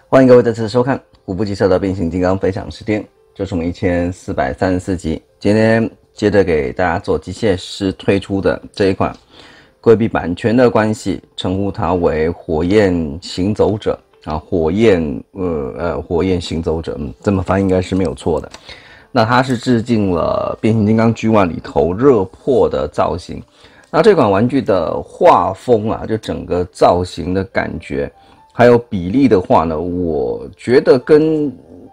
欢迎各位再次收看古不及社的变形金刚分享时间，这是我们1434集。今天接着给大家做机械师推出的这一款，规避版权的关系，称呼它为火焰行走者啊，火焰行走者，这么翻应该是没有错的。那它是致敬了变形金刚 G1 里头热破的造型。那这款玩具的画风啊，就整个造型的感觉，还有比例的话呢，我觉得跟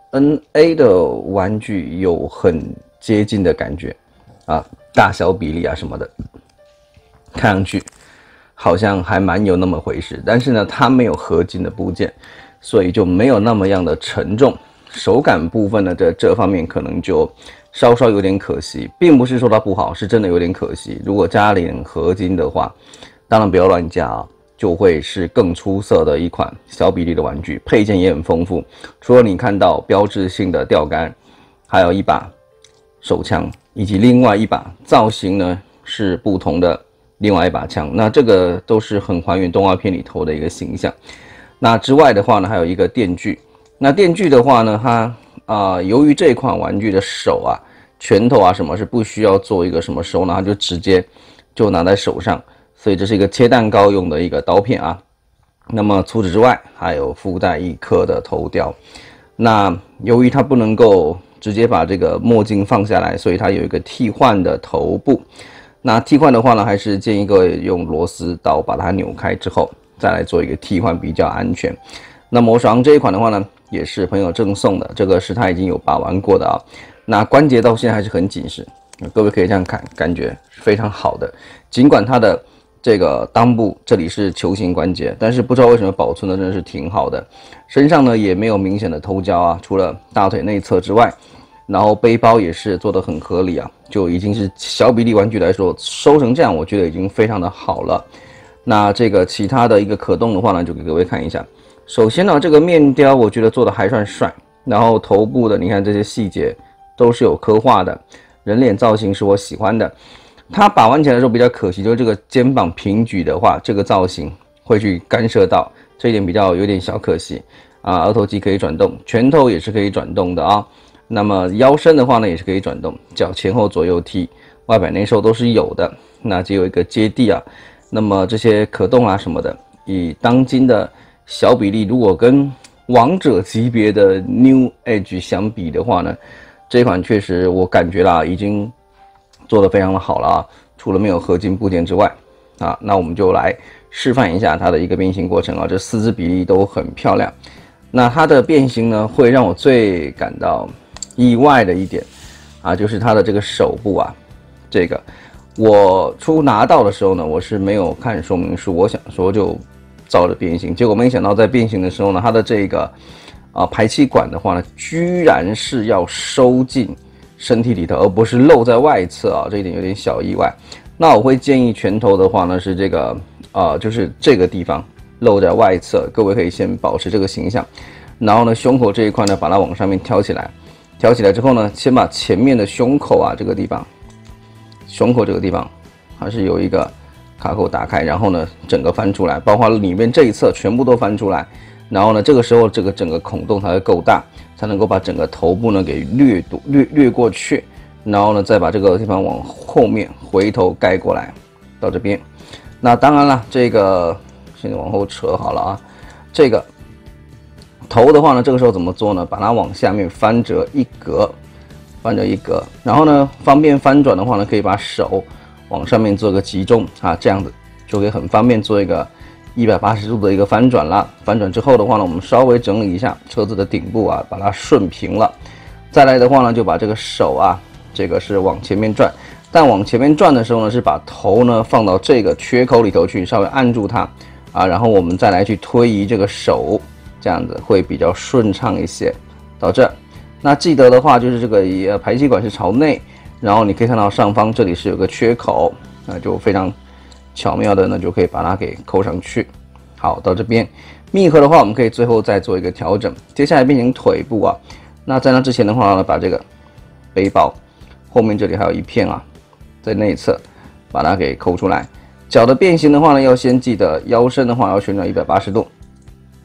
NA 的玩具有很接近的感觉啊，大小比例啊什么的，看上去好像还蛮有那么回事。但是呢，它没有合金的部件，所以就没有那么样的沉重。手感部分呢，这方面可能就稍稍有点可惜，并不是说它不好，是真的有点可惜。如果加点合金的话，当然不要乱加啊，就会是更出色的一款小比例的玩具，配件也很丰富。除了你看到标志性的钓竿，还有一把手枪，以及另外一把造型呢是不同的另外一把枪。那这个都是很还原动画片里头的一个形象。那之外的话呢，还有一个电锯。那电锯的话呢，它由于这款玩具的手啊、拳头啊什么是不需要做一个什么收纳，它就直接就拿在手上，所以这是一个切蛋糕用的一个刀片啊。那么除此之外，还有附带一颗的头雕。那由于它不能够直接把这个墨镜放下来，所以它有一个替换的头部。那替换的话呢，还是建议各位用螺丝刀把它扭开之后，再来做一个替换，比较安全。那魔爽这一款的话呢，也是朋友赠送的，这个是他已经有把玩过的啊。那关节到现在还是很紧实，各位可以这样看，感觉是非常好的。尽管它的这个裆部这里是球形关节，但是不知道为什么保存的真的是挺好的。身上呢也没有明显的偷胶啊，除了大腿内侧之外，然后背包也是做得很合理啊，就已经是小比例玩具来说收成这样，我觉得已经非常的好了。那这个其他的一个可动的话呢，就给各位看一下。首先呢，这个面雕我觉得做的还算帅，然后头部的你看这些细节都是有刻画的，人脸造型是我喜欢的。它把玩起来的时候比较可惜，就是这个肩膀平举的话，这个造型会去干涉到，这一点比较有点小可惜啊。额头肌可以转动，拳头也是可以转动的啊。那么腰身的话呢，也是可以转动，脚前后左右踢，外摆内收都是有的。那只有一个接地啊，那么这些可动啊什么的，以当今的小比例，如果跟王者级别的 New Age 相比的话呢，这款确实我感觉啦，已经做得非常的好了啊。除了没有合金部件之外啊，那我们就来示范一下它的一个变形过程啊。这四肢比例都很漂亮。那它的变形呢，会让我最感到意外的一点啊，就是它的这个手部啊，这个我拿到的时候呢，我是没有看说明书，我想说就照着变形，结果没想到在变形的时候呢，它的这个排气管的话呢，居然是要收进身体里头，而不是露在外侧啊，这一点有点小意外。那我会建议拳头的话呢，是这个就是这个地方露在外侧，各位可以先保持这个形象。然后呢，胸口这一块呢，把它往上面挑起来，挑起来之后呢，先把前面的胸口啊这个地方，胸口这个地方还是有一个卡口打开，然后呢，整个翻出来，包括里面这一侧全部都翻出来。然后呢，这个时候这个整个孔洞才会够大，才能够把整个头部呢给掠过去。然后呢，再把这个地方往后面回头盖过来，到这边。那当然了，这个现在往后扯好了啊。这个头的话呢，这个时候怎么做呢？把它往下面翻折一格，翻折一格。然后呢，方便翻转的话呢，可以把手往上面做个集中啊，这样子就可以很方便做一个180度的一个翻转了。翻转之后的话呢，我们稍微整理一下车子的顶部啊，把它顺平了。再来的话呢，就把这个手啊，这个是往前面转，但往前面转的时候呢，是把头呢放到这个缺口里头去，稍微按住它啊，然后我们再来去推移这个手，这样子会比较顺畅一些。到这，那记得的话就是这个排气管是朝内。然后你可以看到上方这里是有个缺口，那就非常巧妙的呢，就可以把它给扣上去。好，到这边密合的话，我们可以最后再做一个调整。接下来变成腿部啊，那在那之前的话呢，把这个背包后面这里还有一片啊，在内侧把它给抠出来。脚的变形的话呢，要先记得腰身的话要旋转180度，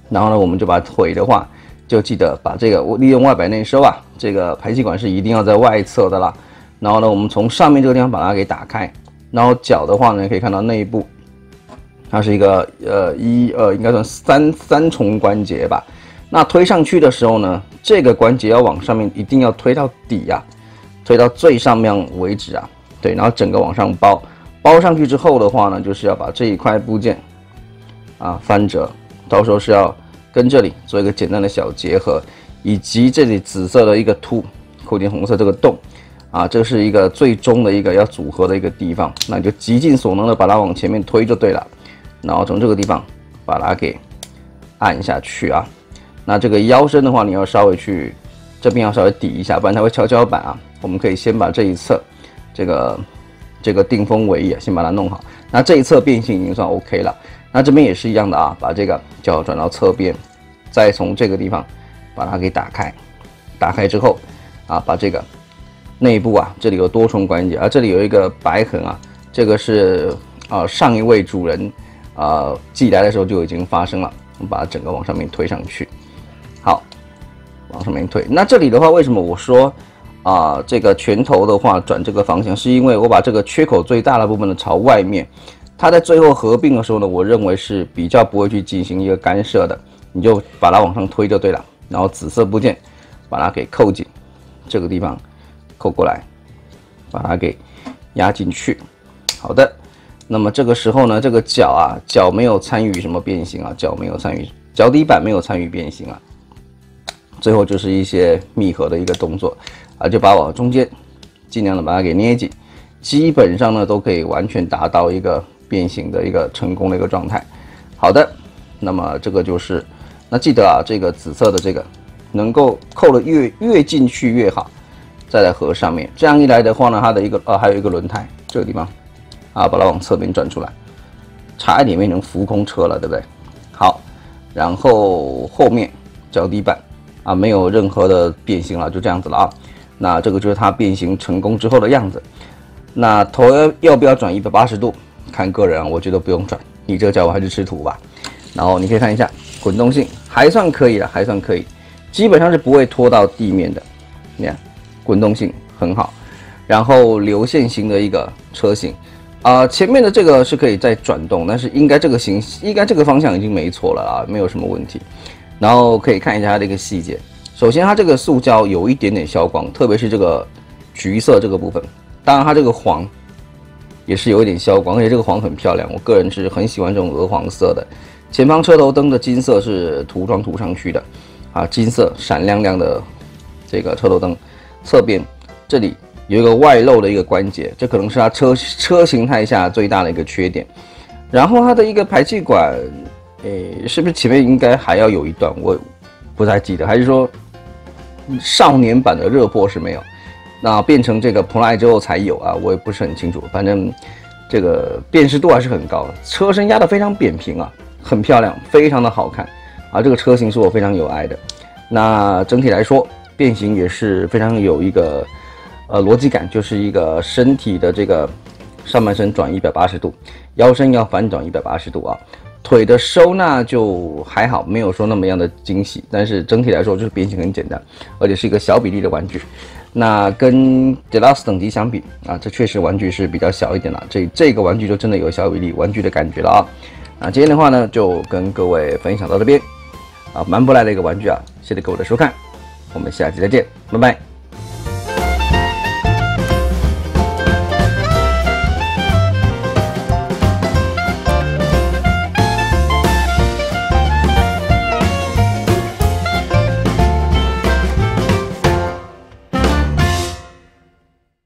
然后呢，我们就把腿的话，就记得把这个利用外摆内收啊，这个排气管是一定要在外侧的啦。然后呢，我们从上面这个地方把它给打开，然后脚的话呢，可以看到内部，它是一个应该算三重关节吧。那推上去的时候呢，这个关节要往上面一定要推到底啊，推到最上面为止啊。对，然后整个往上包上去之后的话呢，就是要把这一块部件啊翻折，到时候是要跟这里做一个简单的小结合，以及这里紫色的一个凸扣进红色这个洞啊，这是一个最终的一个要组合的一个地方，那你就极尽所能的把它往前面推就对了，然后从这个地方把它给按下去啊。那这个腰身的话，你要稍微去这边要稍微抵一下，不然它会跷跷板啊。我们可以先把这一侧这个定风尾翼先把它弄好，那这一侧变形已经算 OK 了。那这边也是一样的啊，把这个脚转到侧边，再从这个地方把它给打开，打开之后啊，把这个内部啊，这里有多重关节啊，这里有一个白痕啊，这个是上一位主人寄来的时候就已经发生了，我们把它整个往上面推上去，好，往上面推。那这里的话，为什么我说这个拳头的话转这个方向，是因为我把这个缺口最大的部分呢朝外面。它在最后合并的时候呢，我认为是比较不会去进行一个干涉的，你就把它往上推就对了。然后紫色部件把它给扣紧，这个地方扣过来，把它给压进去。好的，那么这个时候呢，这个脚没有参与什么变形啊，脚底板没有参与变形啊。最后就是一些密合的一个动作啊，就把往中间尽量的把它给捏紧，基本上呢都可以完全达到一个变形的一个成功的一个状态。好的，那么这个就是，那记得啊，这个紫色的这个能够扣的越进去越好，再来合上面。这样一来的话呢，它的一个还有一个轮胎这个地方啊，把它往侧边转出来，差一点没能浮空车了，对不对？好，然后后面脚底板啊没有任何的变形了，就这样子了啊。那这个就是它变形成功之后的样子。那头要不要转180度？看个人啊，我觉得不用转。你这个脚还是吃土吧。然后你可以看一下滚动性还算可以了，还算可以，基本上是不会拖到地面的。你看滚动性很好，然后流线型的一个车型前面的这个是可以再转动，但是应该这个方向已经没错了啊，没有什么问题。然后可以看一下它的一个细节，首先它这个塑胶有一点点消光，特别是这个橘色这个部分，当然它这个黄也是有一点消光，而且这个黄很漂亮，我个人是很喜欢这种鹅黄色的。前方车头灯的金色是涂装涂上去的啊，金色闪亮亮的这个车头灯，侧边这里有一个外露的一个关节，这可能是它车形态下最大的一个缺点。然后它的一个排气管，是不是前面应该还要有一段？我不太记得，还是说少年版的热破是没有？那变成这个 Prime 之后才有啊，我也不是很清楚。反正这个辨识度还是很高，车身压得非常扁平啊，很漂亮，非常的好看啊。这个车型是我非常有爱的。那整体来说，变形也是非常有一个逻辑感，就是一个身体的这个上半身转180度，腰身要反转180度啊。腿的收纳就还好，没有说那么样的惊喜，但是整体来说就是变形很简单，而且是一个小比例的玩具。那跟 Deluxe 等级相比啊，这确实玩具是比较小一点了。这个玩具就真的有小比例玩具的感觉了啊。那今天的话呢，就跟各位分享到这边啊，蛮不赖的一个玩具啊，谢谢各位的收看，我们下期再见，拜拜。